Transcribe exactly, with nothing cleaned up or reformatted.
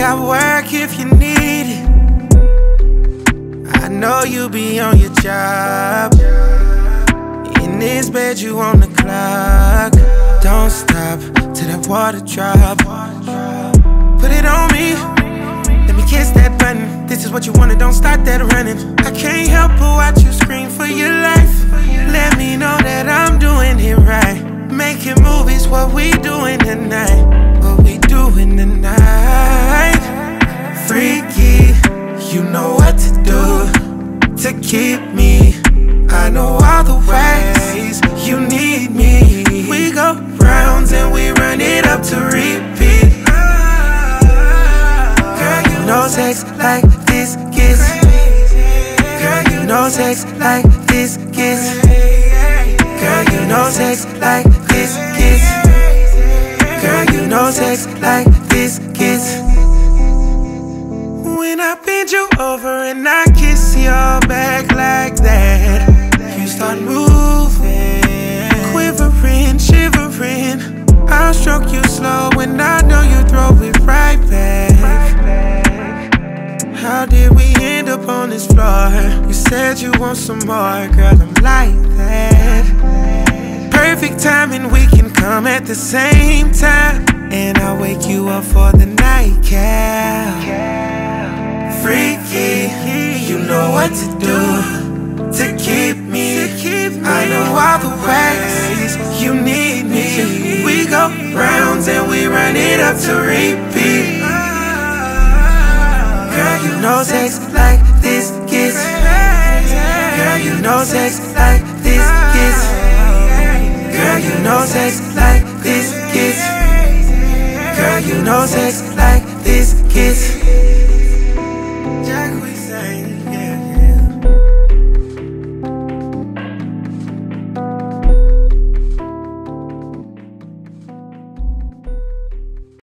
got work if you need it. I know you be on your job. In this bed you on the clock. Don't stop till that water drop. Put it on me, let me kiss that button. This is what you wanted, don't start that running. I can't help but watch you scream for your life. Let me know that I'm doing it right. Making movies, what we doing tonight. What we doing tonight. Freaky, you know what to do to keep me. I know all the ways you need me. We go rounds and we run it up to repeat. Girl, you know sex like this gets. Girl, you know sex like this gets. Girl, you know sex like this gets. Girl, you know sex like this gets. When I bend you over and I kiss your back like that, you start moving, quivering, shivering. I'll stroke you slow and I know you throw it right back. How did we end up on this floor? You said you want some more, girl, I'm like that. Perfect timing, we can come at the same time. And I'll wake you up for the nightcap. Freaky, you know what to do to keep me. I know all the ways you need me. We go rounds and we run it up to repeat. Girl, you know sex like this gets. Girl, you know sex like this gets. Girl, you know sex like this gets. Girl, you know sex like this gets.